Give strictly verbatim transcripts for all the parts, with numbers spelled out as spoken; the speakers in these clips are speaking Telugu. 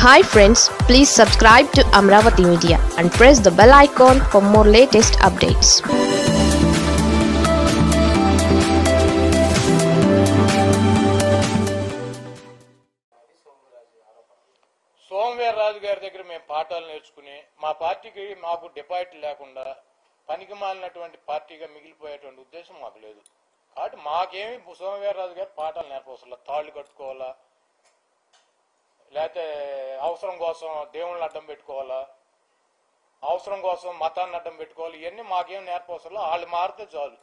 Hi friends, please subscribe to Amaravathi Media and press the bell icon for more latest updates. Somu Veerraju గారి దగ్గర మేము పాఠాలు నేర్చుకుని మా పార్టీకి మాకు డిపాజిట్ లేకుండా పనికి మాలినటువంటి పార్టీగా మిగిలిపోయేటువంటి ఉద్దేశం మాకు లేదు. కాబట్టి మాకేమి సోము వీర్రాజు గారు పాఠాలు నేర్పవసరం, తాళ్ళు కట్టుకోవాలా లేకపోతే అవసరం కోసం దేవుళ్ళని అడ్డం పెట్టుకోవాలా, అవసరం కోసం మతాన్ని అడ్డం పెట్టుకోవాలి, ఇవన్నీ మాకేం నేర్పవసరం. వాళ్ళు మారితే చాలు.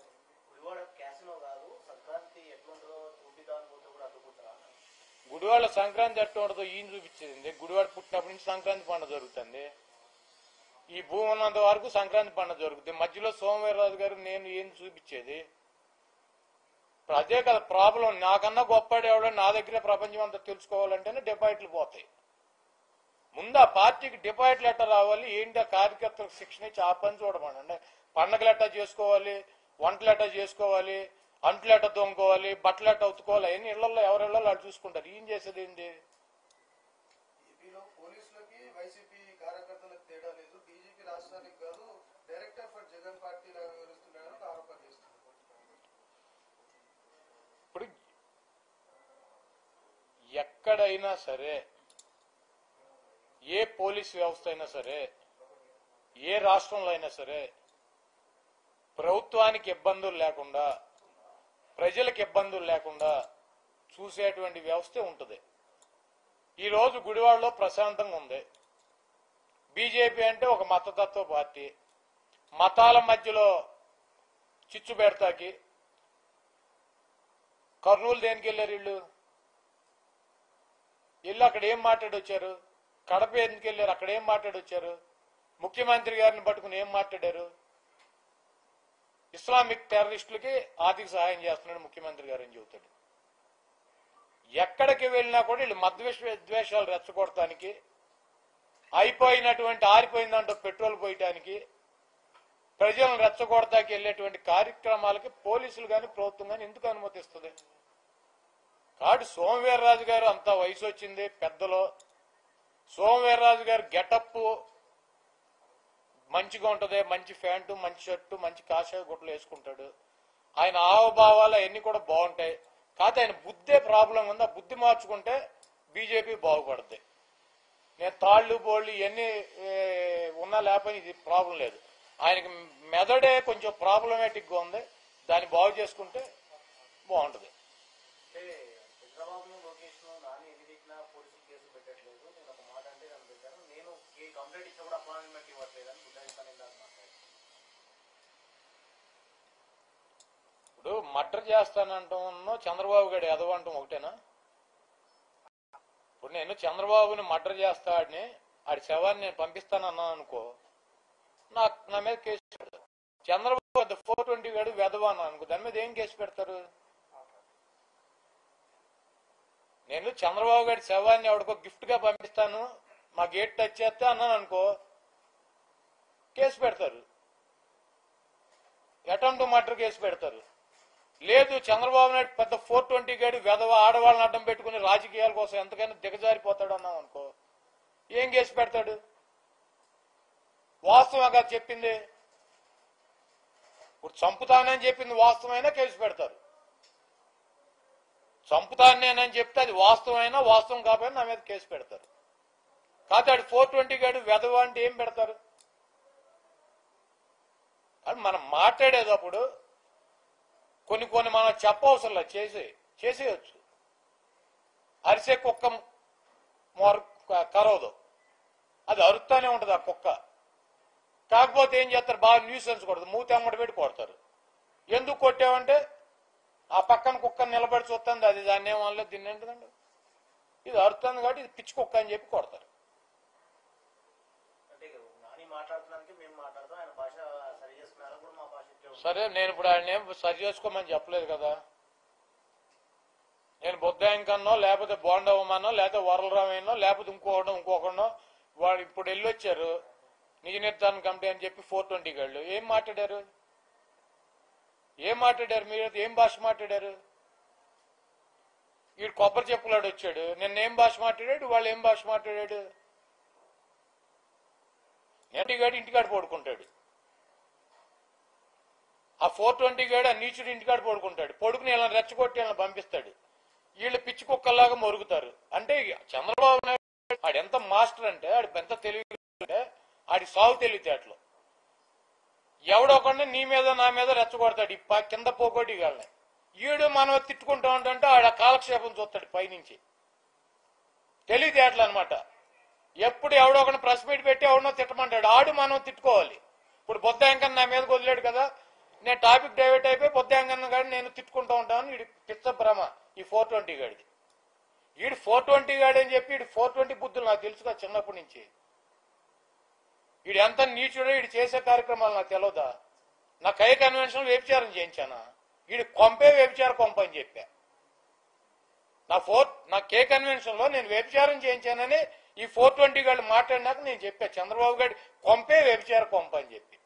గుడివాడ సంక్రాంతి ఎట్లా ఉండదో ఈయన చూపించేది. గుడివాడ పుట్టినప్పటి నుంచి సంక్రాంతి పండుగ జరుగుతుంది. ఈ భూమి ఉన్నంత వరకు సంక్రాంతి పండుగ జరుగుతుంది. మధ్యలో సోము వీర్రాజు గారు నేను ఏం చూపించేది? అదే కదా ప్రాబ్లం. నాకన్నా గొప్పవాడేవాడు నా దగ్గరే ప్రపంచం అంతా తెలుసుకోవాలంటేనే డిపాజిట్లు పోతాయి. ముందు ఆ పార్టీకి డిపాజిట్లు ఎట్లా రావాలి, ఏంటి ఆ కార్యకర్తలకు శిక్షణ ఇచ్చి ఆ పని చూడమండి. పండగలు ఎట్టా చేసుకోవాలి, వంటలు ఎట్టా చేసుకోవాలి, అంట్లు ఎట్ట తోముకోవాలి, బట్టలు ఎట్ట ఉతుకోవాలి, అవన్నీ ఇళ్లలో ఎవరి ఇళ్లలో వాళ్ళు చూసుకుంటారు. ఏం చేసేది ఏంటి? పోలీసులకి వైసీపీ కార్యకర్తలకు తేడా లేదు. బీజేపీ రాష్ట్రానికి కాదు, డైరెక్టర్ ఫర్ జగన్ పార్టీ వివరిస్తున్నారని ఆరోపణ చేస్తున్నారు. ఇప్పుడు ఎక్కడైనా సరే, ఏ పోలీస్ వ్యవస్థ అయినా సరే, ఏ రాష్ట్రంలో అయినా సరే, ప్రభుత్వానికి ఇబ్బందులు లేకుండా, ప్రజలకు ఇబ్బందులు లేకుండా చూసేటువంటి వ్యవస్థే ఉంటుంది. ఈరోజు గుడివాడలో ప్రశాంతంగా ఉంది. బీజేపీ అంటే ఒక మతతత్వ పార్టీ. మతాల మధ్యలో చిచ్చు పెడతాకి కర్నూలు దేనికి వెళ్ళారు వీళ్ళు? వీళ్ళు అక్కడ ఏం మాట్లాడొచ్చారు? కడప ఎందుకు వెళ్ళారు? అక్కడ ఏం మాట్లాడొచ్చారు? ముఖ్యమంత్రి గారిని పట్టుకుని ఏం మాట్లాడారు? ఇస్లామిక్ టెర్రరిస్టులకి ఆర్థిక సహాయం చేస్తున్నాడు ముఖ్యమంత్రి గారు అని చెబుతాడు. ఎక్కడికి వెళ్ళినా కూడా వీళ్ళు మత ద్వేషాలు రెచ్చగొడటానికి, అయిపోయినటువంటి ఆరిపోయిందంటూ పెట్రోల్ పోయటానికి, ప్రజలను రెచ్చగొడటానికి వెళ్ళేటువంటి కార్యక్రమాలకి పోలీసులు కానీ ప్రభుత్వం కానీ ఎందుకు అనుమతిస్తుంది? కాబట్టి సోము వీర్రాజు గారు అంత వయసు వచ్చింది, పెద్దలో. సోము వీర్రాజు గారు గెటప్ మంచిగా ఉంటుంది. మంచి ప్యాంటు, మంచి షర్టు, మంచి కాషాయ గుట్టలు వేసుకుంటాడు. ఆయన హావభావాలు అవన్నీ కూడా బాగుంటాయి. కాకపోతే ఆయన బుద్ధే ప్రాబ్లం ఉంది. ఆ బుద్ధి మార్చుకుంటే బీజేపీ బాగుపడుతుంది. నేను తాళ్ళు బోళ్ళు ఇవన్నీ ఉన్నా లేకపోయినా ఇది ప్రాబ్లం లేదు. ఆయనకి మెదడే కొంచెం ప్రాబ్లమేటిక్గా ఉంది. దాన్ని బాగు చేసుకుంటే బాగుంటుంది. ఇప్పుడు మర్డర్ చేస్తానంటాం, చంద్రబాబు గారు ఎదవంటాం ఒకటేనా? ఇప్పుడు నేను చంద్రబాబుని మర్డర్ చేస్తాడని ఆడి శవాన్ని నేను పంపిస్తానన్నా అనుకో, నాకు నా మీద కేసు పెడతారు. చంద్రబాబు ఫోర్ ట్వంటీ గాడు వెదవాను అనుకో, దాని మీద ఏం కేసు పెడతారు? నేను చంద్రబాబు గారి శవాన్ని ఎవడికో గిఫ్ట్ గా పంపిస్తాను, మా గేట్ టచ్ చేస్తే అన్నాను అనుకో, కేసు పెడతారు. అటెంప్ట్ మర్డర్ కేసు పెడతారు. లేదు చంద్రబాబు నాయుడు పెద్ద ఫోర్ ట్వంటీ గాడి వెధవ ఆడవాళ్ళని అడ్డం పెట్టుకుని రాజకీయాల కోసం ఎంతకైనా దిగజారిపోతాడు అన్నాం అనుకో, ఏం కేసు పెడతాడు? వాస్తవంగా చెప్పింది ఇప్పుడు చంపుతానని చెప్పింది వాస్తవమైనా కేసు పెడతారు. చంపుతానేనని చెప్తే అది వాస్తవమైనా వాస్తవం కాకపోయినా నా మీద కేసు పెడతారు. కాకపోతే ఆడు ఫోర్ ట్వంటీ గాడు వెధవ అంటే ఏం పెడతారు? అని మనం మాట్లాడేటప్పుడు కొన్ని కొన్ని మనం చెప్పవసరం చేసే చేసేయచ్చు. అరిసే కుక్క మొర కరవదు, అది అరుస్తానే ఉంటుంది ఆ కుక్క. కాకపోతే ఏం చేస్తారు? బాగా న్యూసెన్స్ కొడదు, మూతి అమ్మడి పెట్టి కొడతారు. ఎందుకు కొట్టావంటే ఆ పక్కన కుక్కను నిలబడి చూస్తుంది, అది దాన్ని ఏమనలేదు, దీన్ని ఏంటండి ఇది అరుతుంది కాబట్టి ఇది పిచ్చి కుక్క అని చెప్పి కొడతారు. సరే, నేను ఇప్పుడు ఆయన ఏం సరి చేసుకోమని చెప్పలేదు కదా. నేను బుద్ధాంకన్నో లేకపోతే బోండవమనో లేకపోతే వరలరామయ్యనో లేకపోతే ఇంకొకటో ఇంకొకటో వాడు ఇప్పుడు వెళ్ళొచ్చారు నిజ నిర్ధారణ కమిటీ అని చెప్పి ఫోర్ ట్వంటీ గాళ్ళు ఏం మాట్లాడారు? ఏం మాట్లాడారు? మీరు ఏం భాష మాట్లాడారు? వీడు కొబ్బరి చెప్పులాడు వచ్చాడు, నిన్నేం భాష మాట్లాడాడు, వాళ్ళు ఏం భాష మాట్లాడాడు. ఇంటిగాడు ఇంటికాడ పడుకుంటాడు, ఆ ఫోర్ ట్వంటీ గాడు ఆ నీచుడు ఇంటికాడ పడుకుంటాడు, పడుకుని వీళ్ళని రెచ్చగొట్టి వీళ్ళని పంపిస్తాడు. వీళ్ళు పిచ్చి కుక్కల్లాగా మొరుగుతారు. అంటే చంద్రబాబు నాయుడు ఆడు ఎంత మాస్టర్ అంటే, ఆడు ఎంత తెలివి అంటే ఆడి సాగు తెలివితేటలు. ఎవడొకండి నీ మీద నా మీద రెచ్చగొడతాడు, ఈ కింద పోగొట్టి గాలని. ఈడు మనం తిట్టుకుంటా ఉంటే ఆడ కాలక్షేపం చూస్తాడు పైనుంచి. తెలివితేటలు అనమాట. ఎప్పుడు ఎవడో ఒకటి ప్రెస్ మీట్ పెట్టి ఎవడనో తిట్టమంటాడు, ఆడు మనం తిట్టుకోవాలి. ఇప్పుడు బొద్దాంకన్న నా మీద వదిలేడు కదా, నేను టాపిక్ డైవర్ట్ అయిపోయి బొద్దాంకన్న గాడి నేను తిట్టుకుంటూ ఉంటాను. వీడి పిచ్చ భ్రమ ఈ ఫోర్ ట్వంటీ గాడిది. వీడు ఫోర్ ట్వంటీ గాడి అని చెప్పి వీడు ఫోర్ ట్వంటీ బుద్ధులు నాకు తెలుసు కదా చిన్నప్పటి నుంచి. వీడు ఎంత నీచుడో, వీడు చేసే కార్యక్రమాలు నాకు తెలియదా. నా కై కన్వెన్షన్ వ్యభిచారం చేయించానా, వీడి కొంపే వ్యభిచార కొంప అని చెప్పా. నా ఫోర్ నా కే కన్వెన్షన్ లో నేను వ్యభిచారం చేయించానని ఈ ఫోర్ ట్వంటీ గాళ్ళు మాట్లాడినాక నేను చెప్పా, చంద్రబాబు గారి కొంపే వ్యభిచార కొంప అని చెప్పి.